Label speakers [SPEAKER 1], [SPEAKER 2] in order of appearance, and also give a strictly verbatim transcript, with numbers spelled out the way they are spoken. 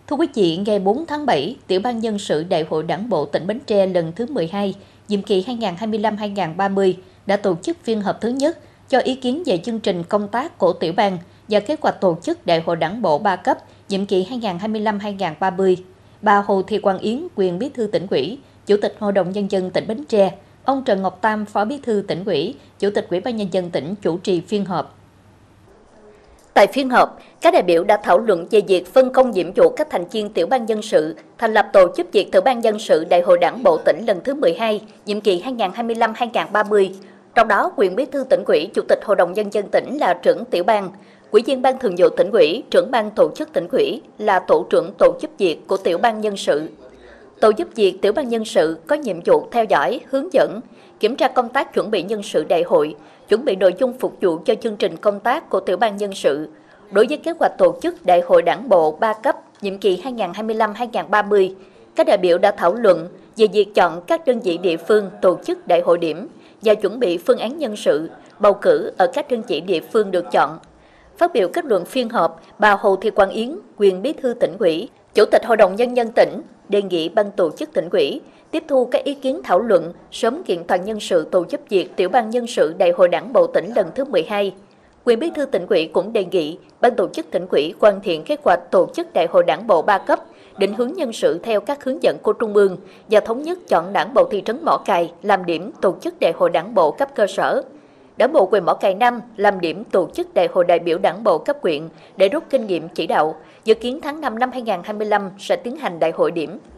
[SPEAKER 1] Thưa quý vị, ngày bốn tháng bảy, Tiểu ban Nhân sự Đại hội Đảng bộ tỉnh Bến Tre lần thứ mười hai, nhiệm kỳ hai nghìn không trăm hai mươi lăm đến hai nghìn không trăm ba mươi đã tổ chức phiên họp thứ nhất cho ý kiến về chương trình công tác của tiểu ban và kế hoạch tổ chức Đại hội Đảng bộ ba cấp nhiệm kỳ hai nghìn không trăm hai mươi lăm đến hai nghìn không trăm ba mươi. Bà Hồ Thị Quang Yến, quyền Bí thư Tỉnh ủy, Chủ tịch Hội đồng Nhân dân tỉnh Bến Tre, ông Trần Ngọc Tam, Phó Bí thư Tỉnh ủy, Chủ tịch Ủy ban Nhân dân tỉnh chủ trì phiên họp. Tại phiên họp, các đại biểu đã thảo luận về việc phân công nhiệm vụ các thành viên tiểu ban nhân sự, thành lập tổ chức việc tiểu ban nhân sự Đại hội Đảng bộ tỉnh lần thứ mười hai, nhiệm kỳ hai nghìn không trăm hai mươi lăm đến hai nghìn không trăm ba mươi. Trong đó, quyền Bí thư Tỉnh ủy, Chủ tịch Hội đồng Nhân dân tỉnh là trưởng tiểu ban, Ủy viên Ban Thường vụ Tỉnh ủy, trưởng ban tổ chức Tỉnh ủy là tổ trưởng tổ giúp việc của tiểu ban nhân sự. Tổ giúp việc tiểu ban nhân sự có nhiệm vụ theo dõi, hướng dẫn, kiểm tra công tác chuẩn bị nhân sự đại hội, chuẩn bị nội dung phục vụ cho chương trình công tác của tiểu ban nhân sự. Đối với kế hoạch tổ chức Đại hội Đảng bộ ba cấp nhiệm kỳ hai nghìn không trăm hai mươi lăm đến hai nghìn không trăm ba mươi, các đại biểu đã thảo luận về việc chọn các đơn vị địa phương tổ chức đại hội điểm và chuẩn bị phương án nhân sự, bầu cử ở các đơn vị địa phương được chọn. Phát biểu kết luận phiên họp, bà Hồ Thị Quang Yến, quyền Bí thư Tỉnh ủy, Chủ tịch Hội đồng Nhân dân tỉnh, đề nghị ban tổ chức Tỉnh ủy tiếp thu các ý kiến thảo luận, sớm kiện toàn nhân sự tổ giúp việc tiểu ban nhân sự Đại hội Đảng bộ tỉnh lần thứ mười hai. Quyền Bí thư Tỉnh ủy cũng đề nghị ban tổ chức Tỉnh ủy hoàn thiện kế hoạch tổ chức Đại hội Đảng bộ ba cấp, định hướng nhân sự theo các hướng dẫn của Trung ương và thống nhất chọn Đảng bộ thị trấn Mỏ Cày làm điểm tổ chức Đại hội Đảng bộ cấp cơ sở. Đảng bộ huyện Mỏ Cày năm làm điểm tổ chức Đại hội đại biểu Đảng bộ cấp huyện để rút kinh nghiệm chỉ đạo. Dự kiến tháng năm năm hai nghìn không trăm hai mươi lăm sẽ tiến hành đại hội điểm.